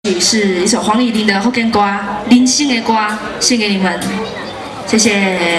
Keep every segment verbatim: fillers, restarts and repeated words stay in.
是一首黄义婷的福建歌，人生的歌，献给你们，谢谢。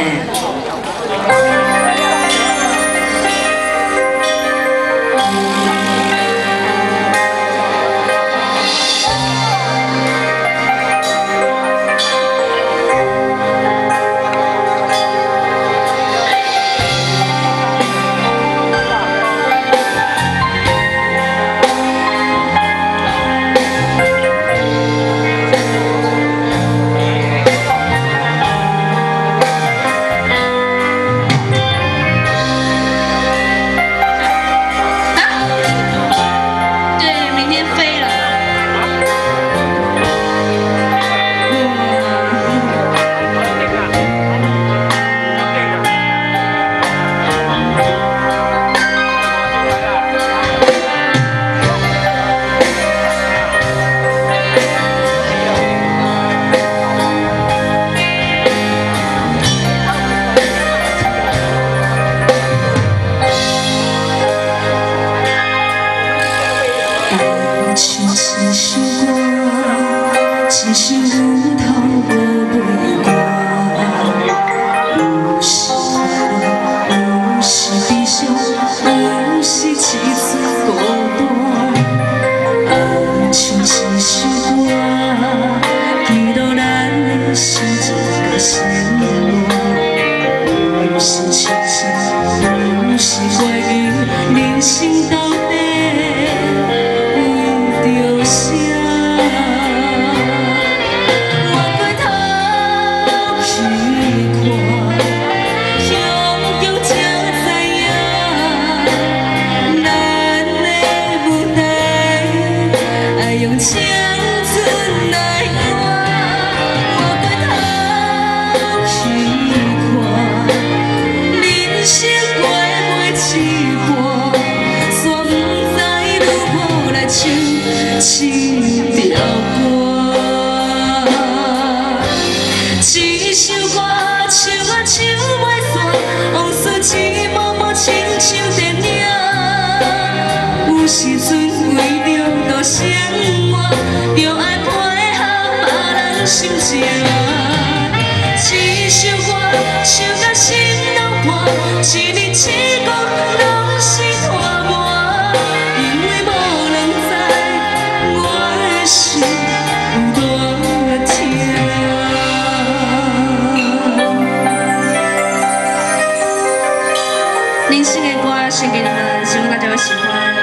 其实无头无尾光，有时有时悲伤，有时凄楚孤单。爱像一首歌，记录咱的心情甲生活。有时亲切，有时怀疑，人生到底为着啥？ 用青春来换，我回头去看，人生过袂凄寒，煞不知如何来唱这条歌。一首歌唱啊唱袂煞，往事一幕幕亲像电影，有时阵为着多生。 就爱配合别人心情，一首歌唱到心拢破，一日一个拢是拖磨，因为无人知我的心有多痛。人生的歌献给你们，希望大家会喜欢。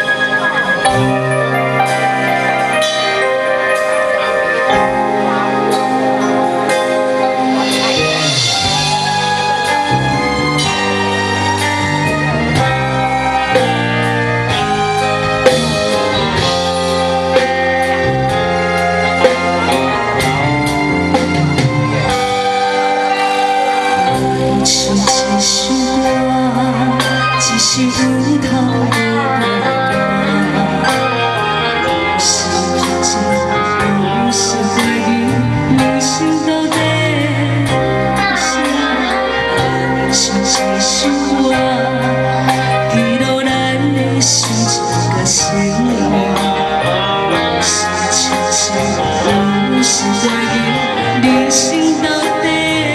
唱一首歌，只是有头无尾，有时平静，有时怀疑，人生到底为啥？唱一首歌，记录咱的心情甲生活，有时清醒，有时怀疑，人生到底。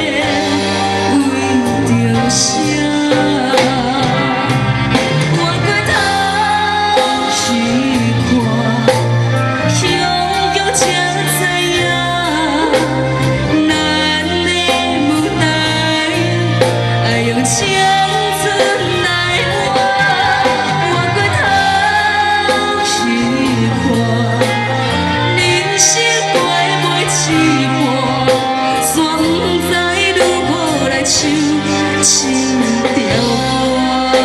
啥？我回头去看，向向才知影，咱的舞台爱用青春来换。我回头去看，人生过袂凄寒，煞不知如何来唱。 这条歌，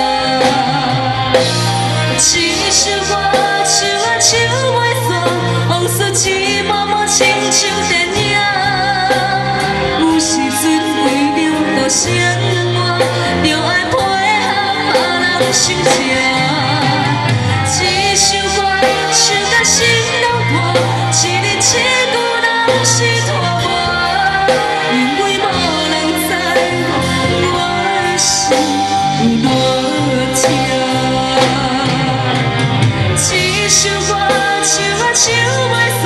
一首歌唱啊唱袂煞，往事一幕幕亲像电影。有时阵为着多生活，就爱配合别人心情。一首歌唱到心拢破，一日一句拢是拖磨，因为无人知。 有多痛？一首歌唱啊唱袂煞。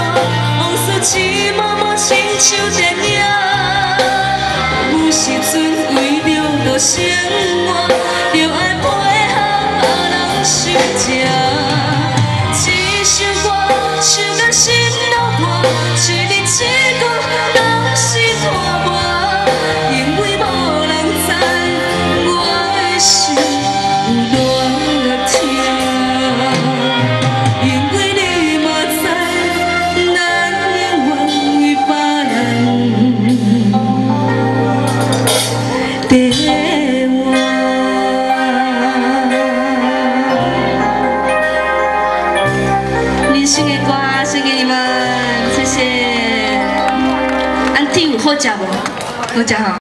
一幕幕亲像电影，有时阵为了要生活，就爱配合别人想吃。一首歌唱到心落破，一日一句拢是拖磨，因为无人知我的心有多痛，因为你嘛知，咱永远为别人在活。人生的歌献给你们，谢谢。安迪有好食无？好食吼。